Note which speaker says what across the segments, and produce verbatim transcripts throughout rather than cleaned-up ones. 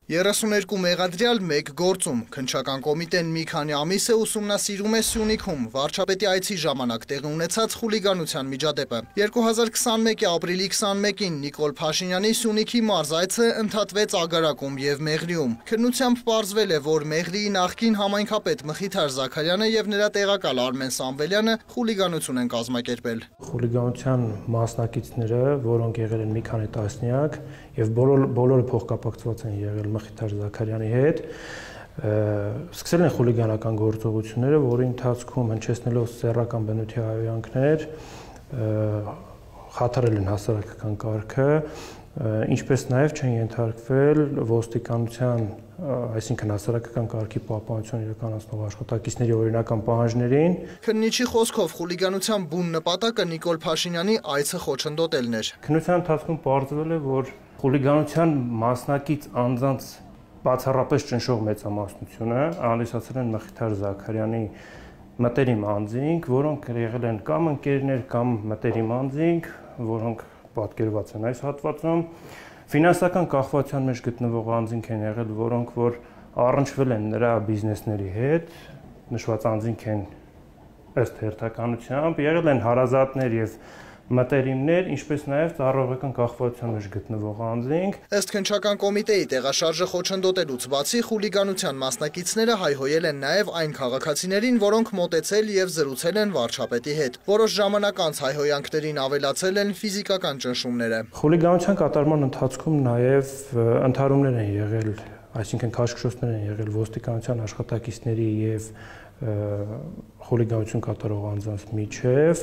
Speaker 1: երեսուներկու մեղադրյալ մեկ գործում քննչական կոմիտեն մի քանի ամիս է ուսումնասիրում է Սյունիքում վարչապետի այցի ժամանակ տեղի ունեցած խուլիգանության միջադեպը։ երկու հազար քսանմեկի ապրիլի քսանմեկին Նիկոլ Փաշինյանի Սյունիքի մարզայցը ընդհատվեց Ագարակում եւ Մեղրիում։ Քննությամբ պարզվել է, որ Մեղրիի նախկին համայնքապետ Մխիթար Զաքարյանը եւ նրա տեղակալ Արմեն Սամվելյանը խուլիգանություն են կազմակերպել։
Speaker 2: Խուլիգանության մասնակիցները, որոնք եղել են մի քանի տասնյակ եւ բոլորը փոխկապակցված են եղել Մխիթար Զաքարյանի հետ, սկսել են խուլիգանական գործողությունները, որի ընթացքում հնչեցնելով սեռական բնույթի հայհոյանքներ, խաթարել են հասարակական կարգը, ինչպես նաև չեն ենթարկվել ոստիկանության, այսինքն հասարակական կարգի պահպանություն իրականացնող աշխատակիցների օրինական պահանջներին։
Speaker 1: Քննիչի խոսքով խուլիգանության բուն նպատակը Նիկոլ Փաշինյանի այցը խոչընդոտելն էր։
Speaker 2: Քննության ընթացքում պարզվել է, որ խուլիգանության մասնակից անձանց բացառապես ճնշող մեծամասնությունը հանդիսացել են Մխիթար Զաքարյանի մտերիմ անձինք, որոնք եղել են կամ ընկերներ, կամ մտերիմ անձինք, որոնք պատկերված են այս հատվածում։ Ֆինանսական կախվածության մեջ գտնվող անձինք են եղել, որոնք որ առնչվել են նրա բիզնեսների հետ, նշված անձինք են ըստ հերթականությամբ, եղել են հարազատներ եւ մտերիմներ, ինչպես նաև ծառայողական կախվածության մեջ գտնվող անձինք։
Speaker 1: Ըստ քննչական կոմիտեի տեղաշարժը խոչընդոտելուց բացի խուլիգանության մասնակիցները հայհոյել են նաև այն քաղաքացիներին, որոնք մոտեցել եւ զրուցել են վարչապետի հետ։ Որոշ ժամանակ անց հայհոյանքներին ավելացել են ֆիզիկական ճնշումները։
Speaker 2: Խուլիգանության կատարման ընթացքում նաև ընդհարումներ են եղել, այսինքն քաշքշոցներ են եղել ոստիկանության աշխատակիցների եւ խուլիգանություն կատարող անձանց միջև,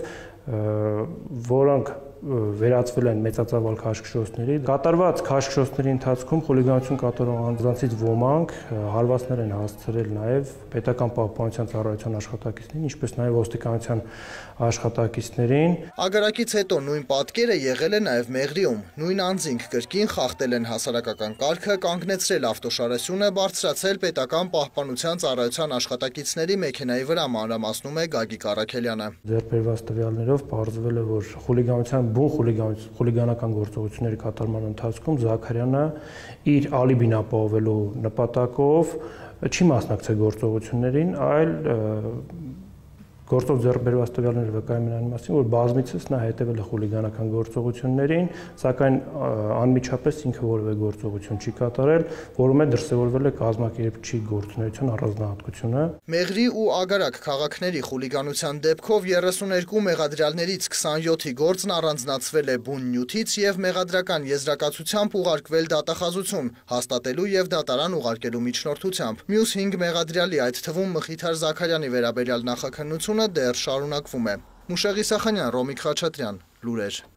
Speaker 2: որոնք վերածվել են մեծածավալ քաշքշոցների։ Կատարված քաշքշոցների ընթացքում խուլիգանություն կատարող անձանցից ոմանք հարվածներ են հասցրել նաև պետական պահպանության ծառայության աշխատակիցներին, ինչպես նաև ոստիկանության աշխատակիցներին։
Speaker 1: Ագարակից հետո նույն պատկերը եղել է նաև Մեղրիում։ Նույն անձինք կրկին խախտել են հասարակական կարգը, կանգնեցրել ավտոշարասյունը, բարձրացել պետական պահպանության ծառայության աշխատակիցների մեքենայի վրա, մանրամասնում է Գագիկ Առաքելյանը։
Speaker 2: Ձեռքբերված տվյալներով պարզվել է, որ խուլիգանության բուն խուլիգանական գործողությունների կատարման ընթացքում Զաքարյանը իր ալիբին ապահովելու նպատակով չի մասնակցել գործողություններին, այլ գործով ձեռքբերված տվյալները վկայում են այն մասին, որ բազմիցս նա հետևել է խուլիգանական գործողություններին, սակայն անմիջապես ինքը որևէ գործողություն չի կատարել, որում է դրսևորվել է կազմակերպչի գործունեության առանձնահատկությունը։
Speaker 1: Մեղրի ու Ագարակ քաղաքների խուլիգանության դեպքով երեսուներկու մեղադրյալներից քսանյոթի գործն առանձնացվել է բուն նյութից եւ մեղադրական եզրակացությամբ ուղարկվել դատախազություն, հաստատելու եւ դատարան ուղարկելու միջնորդությամբ։ Մյուս հինգ մեղադրյալի, այդ թվում Մխիթար Զաքարյանի վերաբերյալ նախաքննությունը դեռ շարունակվում է։ Մուշեղ Իսախանյան, Ռոմիկ Խաչատրյան, լուրեր։